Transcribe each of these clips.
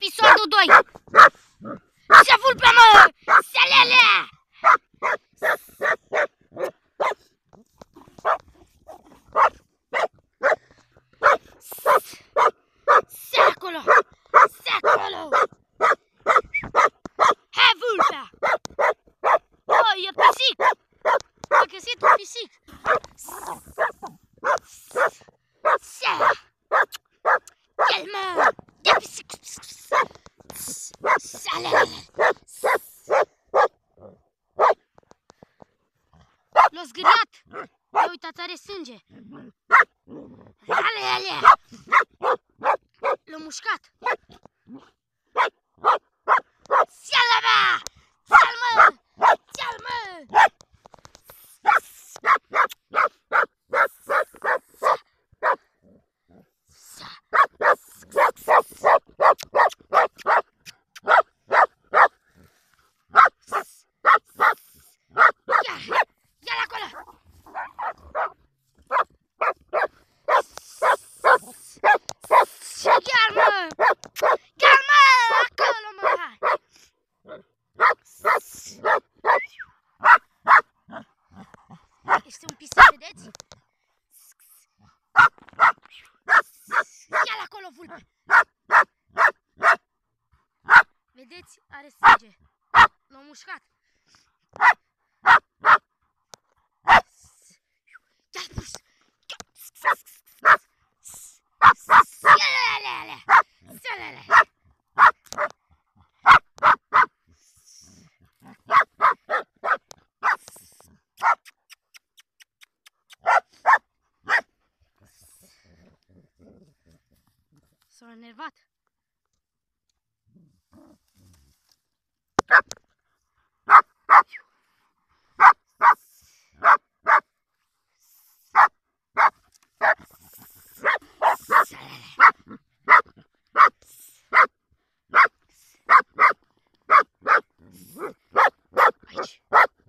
Episodul 2. Ce vulpe, mă! Selele! Se acolo! Se acolo! Hai, vulpea! Oh, e pisic! A găsit un pisic! Se! El, mă! E pisic! Selele! L-a zgâriat! Ia uitați, are sânge! Ale! L-a mușcat! Ți-al, mă! Ți-al, mă! Ți-al, mă! Ia-l acolo! Ia-l, mă! Ia-l, mă! Acolo, mă! Este un pisic, vedeți? Ia-l acolo, vulpe! Vedeți? Are sânge. L-a mușcat. Ia-l pus! Selele! S-a enervat. Aici.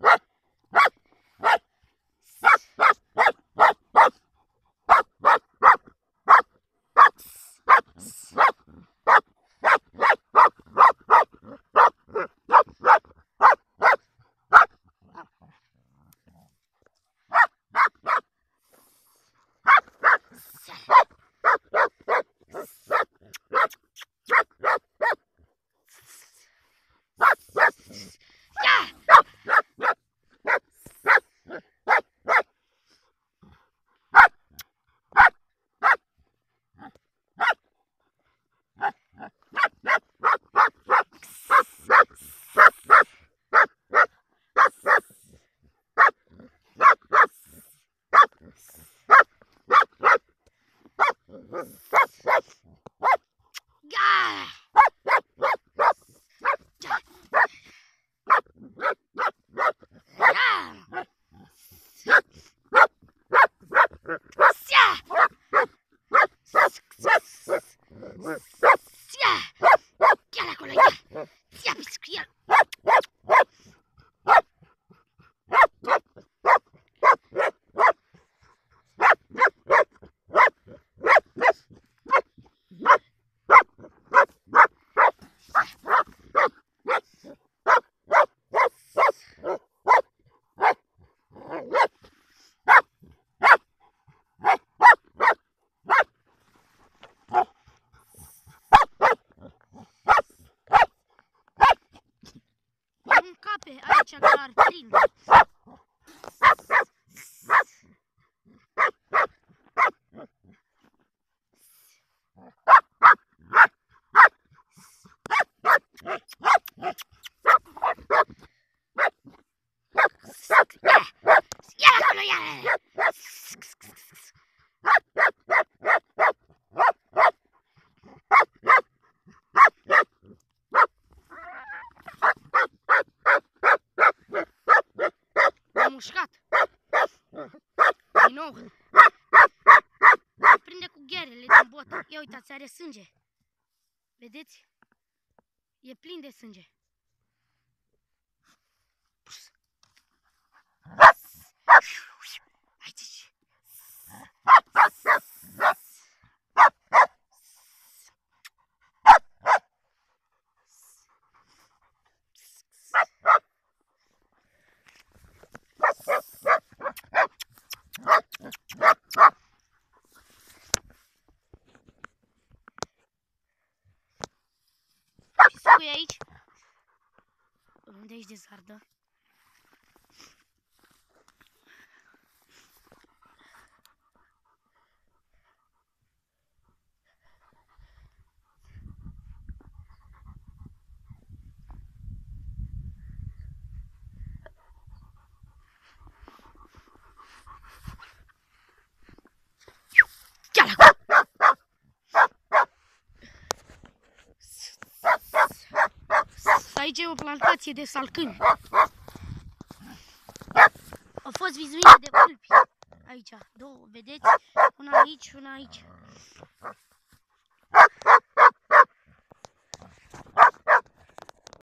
Aici doar plin. Ia acolo, ia! Mușcat. Din nou. Prinde cu gherele din bot. Ia uitați, are sânge. Vedeți? E plin de sânge. Aici. pui aici. Unde ești de zardă? Aici e o plantație de salcâni. Au fost vizuite de vulpi. Aici, două, vedeți? Una aici și una aici.